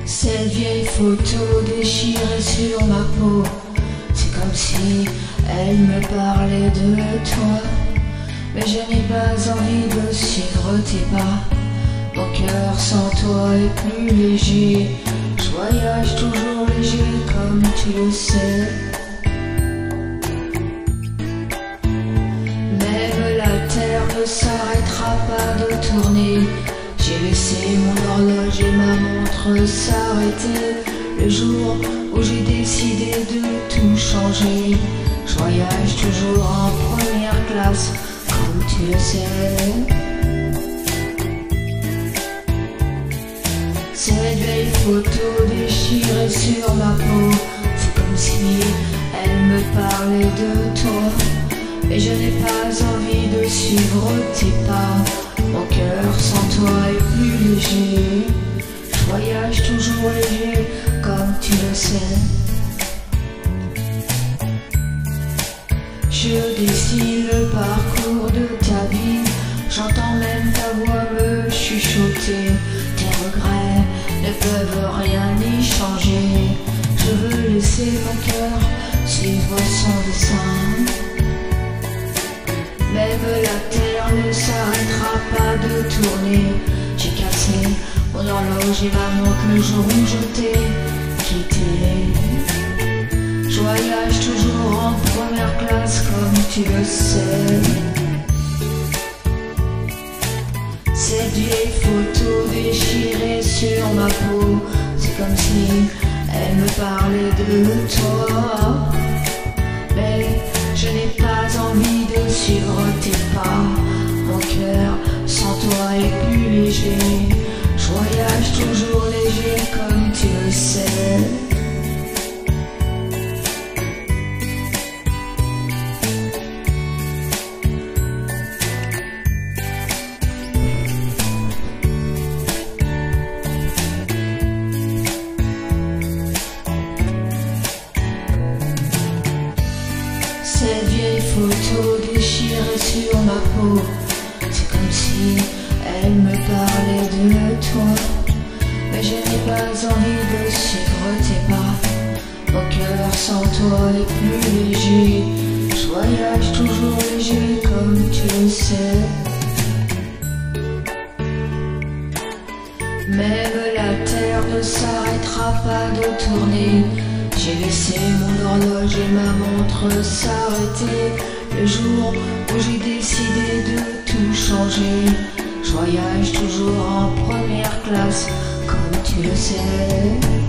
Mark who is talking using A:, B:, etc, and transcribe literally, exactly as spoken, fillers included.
A: Cette vieille photo déchirée sur ma peau, c'est comme si elle me parlait de toi. Mais je n'ai pas envie de suivre tes pas. Mon cœur sans toi est plus léger. Je voyage toujours léger comme tu le sais. Même la terre ne s'arrêtera pas de tourner. J'ai laissé mon horloge et ma montre s'arrêter le jour où j'ai décidé de tout changer. Je voyage toujours en première classe, comme tu le sais. Cette vieille photo déchirée sur ma peau, c'est comme si elle me parlait de toi. Mais je n'ai pas envie de suivre tes pas. Mon cœur sans toi est plus léger. Je voyage toujours léger, comme tu le sais. Je dessine le parcours de ta vie. J'entends même ta voix me chuchoter. Tes regrets ne peuvent rien y changer. Je veux laisser mon cœur suivre son dessin. Même la terre ne s'arrêtera pas de tourner. J'ai cassé mon horloge et ma montre le jour où je t'ai quitté. Je voyage toujours en première classe, comme tu le sais. Cette vieille photo déchirée sur ma peau, c'est comme si elle me parlait de toi. Mais je n'ai pas envie de suivre tes pas. Mon cœur sans toi est plus léger. Je voyage toujours léger, comme tu le sais. Cette vieille photo déchirée sur ma peau, c'est comme si elle me parlait de toi. Mais je n'ai pas envie de suivre tes pas. Mon cœur sans toi est plus léger. Je voyage toujours léger, comme tu le sais. Même la terre ne s'arrêtera pas de tourner. J'ai laissé mon horloge et ma montre s'arrêter le jour où j'ai décidé de tout changer. Je voyage toujours en première classe, comme tu le sais.